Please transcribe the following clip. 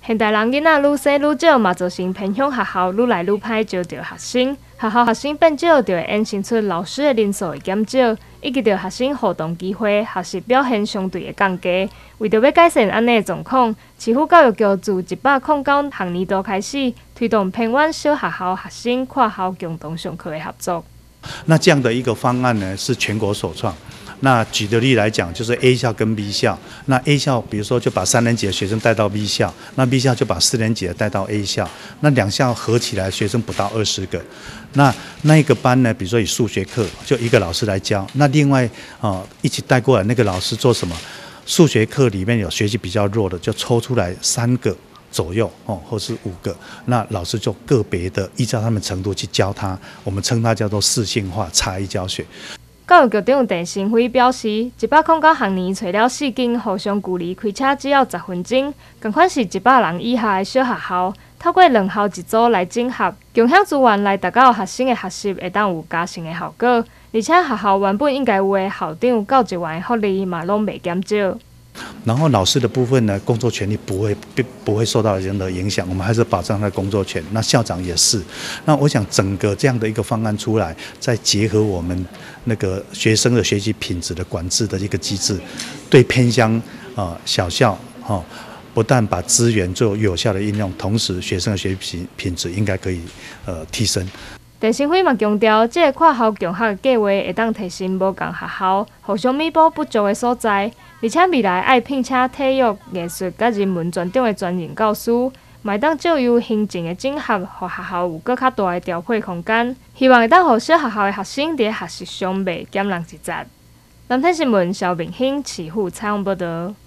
现代人囡仔愈生愈少，嘛造成偏向学校愈来愈歹招到学生。学生变少，就会衍生出老师的人数会减少，以及着学生互动机会、学习表现相对会降低。为着要改善安尼的状况，市府教育局自109学年度开始，推动偏远小学校学生跨校共同上课的合作。 那这样的一个方案呢，是全国首创。那举个例来讲，就是 A 校跟 B 校，那 A 校比如说就把3年级的学生带到 B 校，那 B 校就把4年级的带到 A 校，那2校合起来学生不到20个。那一个班呢，比如说以数学课就一个老师来教，那另外一起带过来那个老师做什么？数学课里面有学习比较弱的，就抽出来3个左右或是5个，那老师就个别的依照他们程度去教他，我们称它叫做适性化差异教学。 教育局长陈新辉表示，109学年找了4间互相距离开车只要10分钟，同款是100人以下的小学校，透过2校一组来整合，共享资源来达到学生的学习会当有加成的效果，而且学校原本应该有的校长教职员的福利嘛拢袂减少。 然后老师的部分呢，工作权利不会受到任何影响，我们还是保障他的工作权。那校长也是。那我想整个这样的一个方案出来，再结合我们那个学生的学习品质的管制的一个机制，对偏乡小校不但把资源做有效的应用，同时学生的学习品质应该可以提升。 陈新辉嘛强调，这个跨校共学的计划会当提升无共学校互相弥补不足的所在，而且未来爱聘请体育、艺术甲人文专长的专任教师，嘛当借由行政的整合，互学校有更较大的调配空间。希望会当互小学校的学生伫学习上袂减人一截。南天新闻萧明兴、市府采访报道。